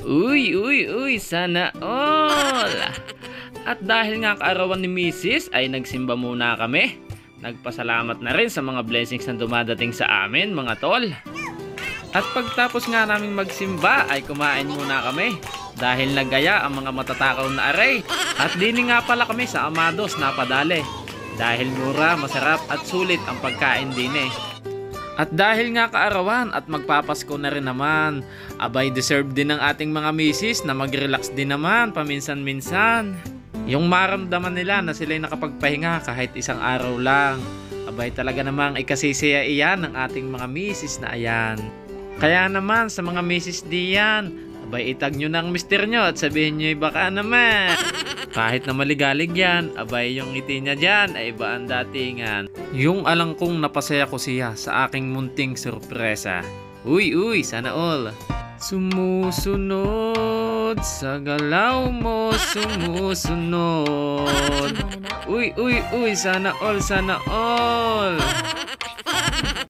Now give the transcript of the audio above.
Uy, uy, uy, sana all! At dahil nga kaarawan ni Mrs. ay nagsimba muna kami. Nagpasalamat na rin sa mga blessings na dumadating sa amin, mga tol. At pagtapos nga naming magsimba ay kumain muna kami. Dahil nagaya ang mga matatakaw na aray. At dini nga pala kami sa Amados na padali. Dahil mura, masarap at sulit ang pagkain din eh. At dahil nga kaarawan at magpapasko na rin naman, abay deserve din ng ating mga misis na mag-relax din naman paminsan-minsan. Yung maramdaman nila na sila'y nakapagpahinga kahit isang araw lang, abay talaga namang ikasisiya iyan ng ating mga misis na ayan. Kaya naman sa mga misis diyan, abay itag nyo ng mister nyo at sabihin nyo baka naman. Kahit na maligalig yan, abay yung ngiti niya dyan ay iba ang datingan. Yung alang kong napasaya ko siya sa aking munting sorpresa. Uy, uy, sana all. Sumusunod sa galaw mo, sumusunod. Uy, uy, uy, sana all, sana all.